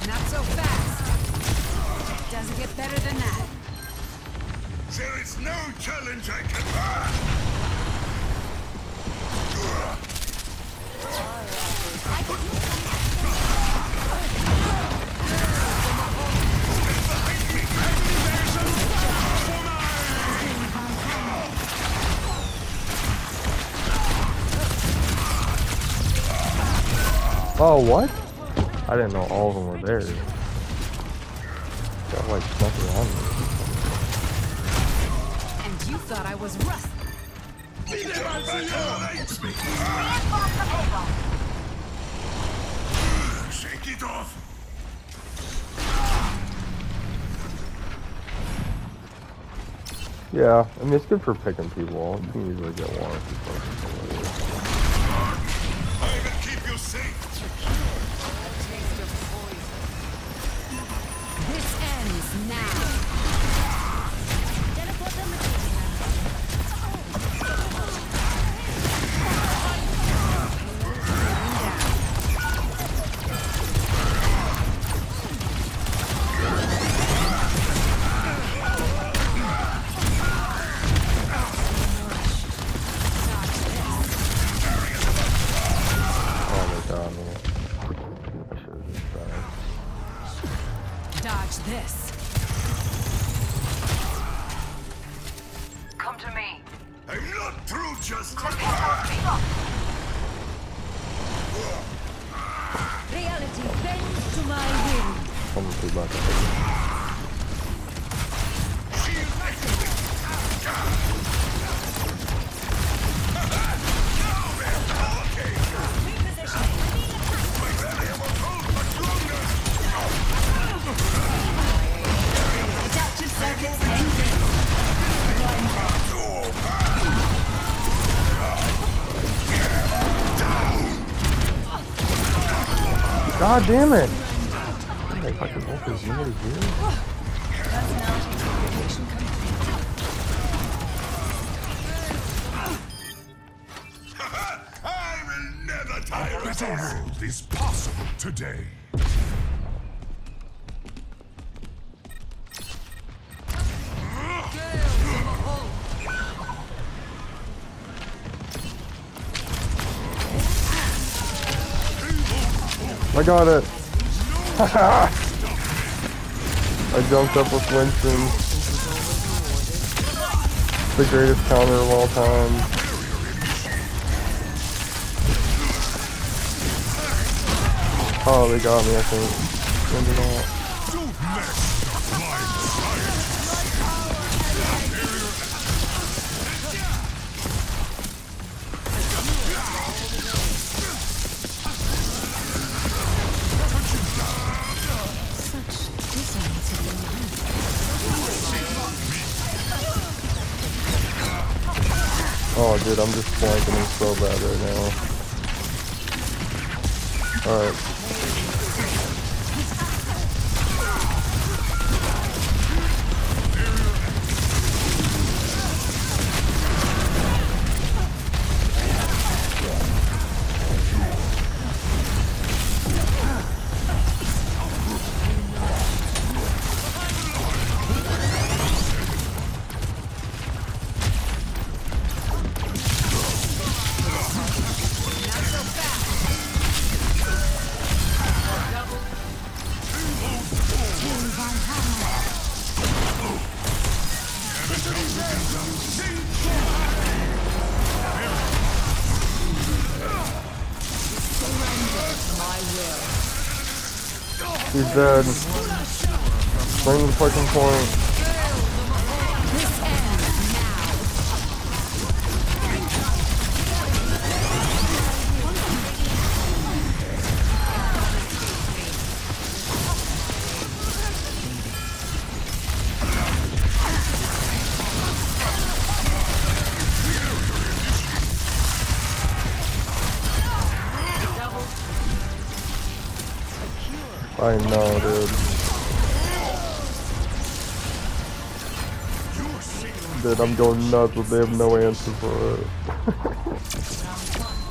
Not so fast. Doesn't get better than that. There is no challenge I can... Oh, what? I didn't know all of them were there. Got like nothing on me. And you thought I was rusty. Shake it off. Yeah, I mean it's good for picking people. You can usually get one if you I will keep you safe. This ends now. Dodge this. Come to me. I'm not through just... Reality bends to my will. Someone too much. God damn it! Hey, fucking wolf is unity here. I will never tire of The world is possible today. I got it! I jumped up with Winston. The greatest counter of all time. Oh, they got me, I think. Oh, dude, I'm just flanking him so bad right now. Alright. He's dead. Bring the fucking point. I know, dude. Dude, I'm going nuts, but they have no answer for it.